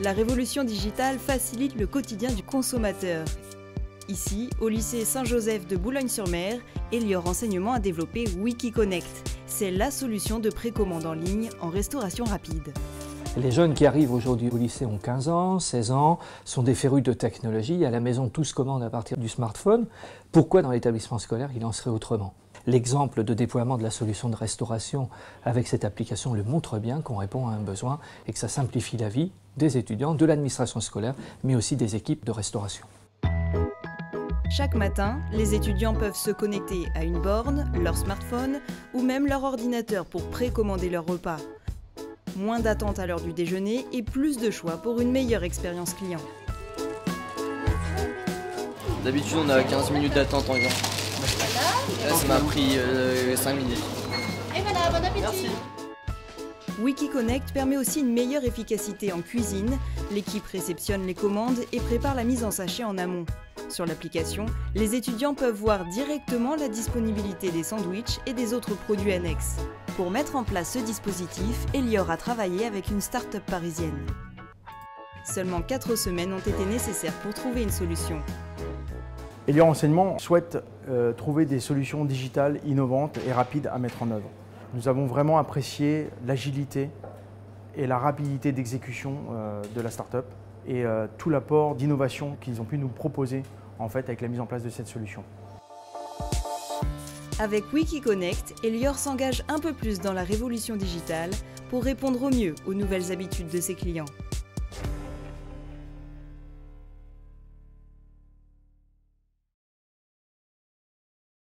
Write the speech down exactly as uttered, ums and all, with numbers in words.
La révolution digitale facilite le quotidien du consommateur. Ici, au lycée Saint-Joseph de Boulogne-sur-Mer, Elior Enseignement a développé Wikiconnect. C'est la solution de précommande en ligne en restauration rapide. Les jeunes qui arrivent aujourd'hui au lycée ont quinze ans, seize ans, sont des férus de technologie. À la maison, tout se commande à partir du smartphone. Pourquoi dans l'établissement scolaire, il en serait autrement? L'exemple de déploiement de la solution de restauration avec cette application le montre bien qu'on répond à un besoin et que ça simplifie la vie des étudiants, de l'administration scolaire, mais aussi des équipes de restauration. Chaque matin, les étudiants peuvent se connecter à une borne, leur smartphone ou même leur ordinateur pour précommander leur repas. Moins d'attente à l'heure du déjeuner et plus de choix pour une meilleure expérience client. D'habitude, on a quinze minutes d'attente environ. Là, ça m'a pris euh, cinq minutes. Et voilà, bon appétit. Merci. Wikiconnect permet aussi une meilleure efficacité en cuisine. L'équipe réceptionne les commandes et prépare la mise en sachet en amont. Sur l'application, les étudiants peuvent voir directement la disponibilité des sandwichs et des autres produits annexes. Pour mettre en place ce dispositif, Elior a travaillé avec une start-up parisienne. Seulement quatre semaines ont été nécessaires pour trouver une solution. Elior Enseignement souhaite euh, trouver des solutions digitales innovantes et rapides à mettre en œuvre. Nous avons vraiment apprécié l'agilité et la rapidité d'exécution euh, de la start-up et euh, tout l'apport d'innovation qu'ils ont pu nous proposer en fait, avec la mise en place de cette solution. Avec Wikiconnect, Elior s'engage un peu plus dans la révolution digitale pour répondre au mieux aux nouvelles habitudes de ses clients.